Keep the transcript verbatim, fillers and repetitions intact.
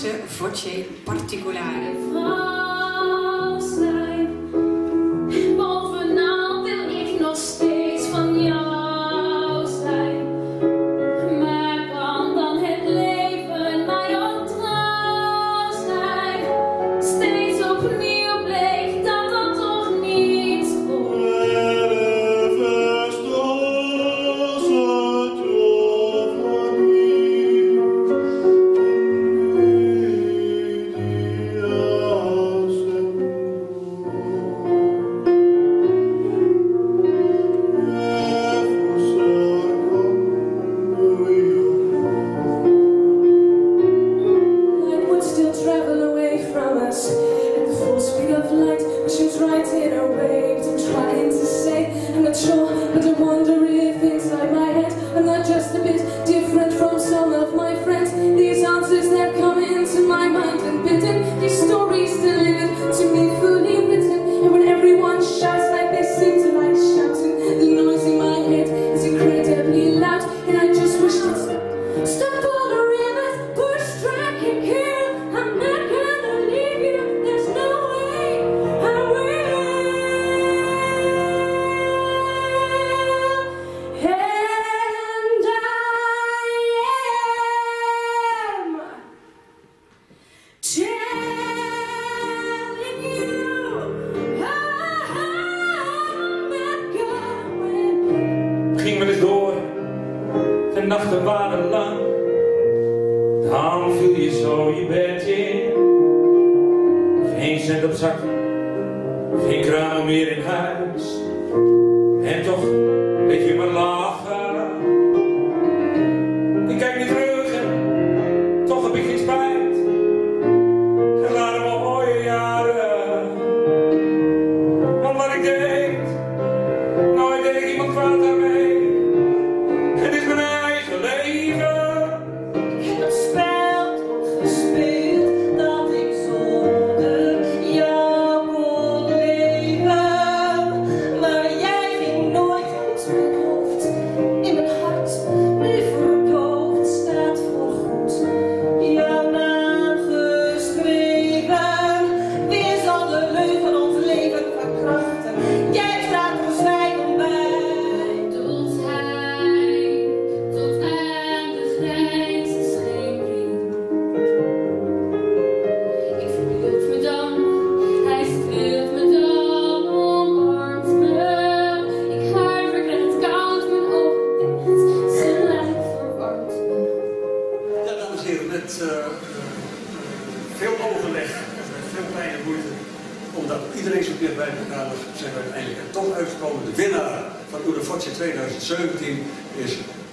grootste voce particolare. Vrouw zijn, bovenal wil ik nog steeds van jou zijn. Maar kan dan het leven mij ook trouw zijn? Steeds opnieuw bleek dat dat toch niet wordt. She's right in her way, I'm trying to say I'm not sure, but I wonder if inside my head I'm not just a bit different from some of my friends. These answers that come into my mind and bitten, these stories delivered to me fully written. And when everyone shouts like they seem to like shouting, the noise in my head is incredibly loud. And I just wish to stop, stop all the rivers, push, track and kill. I'm not gonna leave you, there's no way I will. And I am telling you I'm not going. Ging wel eens door, de nachten waren lang. Dan viel je zo je bed in. Geen cent op zak, geen kraam meer in huis. En toch weet je maar lachen. Ik kijk niet terug en toch heb ik geen spijt. Het waren wel mooie jaren. Want wat ik deed, nooit deed ik iemand kwaad daarmee. Het is mijn eigen leven. Ik heb het spel gespeeld dat ik zonder jou kon leven. Maar jij ging nooit uit mijn hoofd, in mijn hart, nu verdoofd, staat voorgoed jouw naam geschreven. Wie zal de leugen ons leven verkrachten? Jij staat er zwijgend bij. Tot hij tot aan de grens is geen vriend. Ik verbeeld me dan, hij streelt me dan, omarmt me. Ik huiver, krijg het koud, mijn ogen dicht, zijn lijf verwarmt me. Ja, dames en heren, met uh, veel overleg en met veel kleine moeite, omdat iedereen zo dicht bij elkaar was, zijn we uiteindelijk er toch uitgekomen. De winnaar van Una Voce tweeduizend zeventien is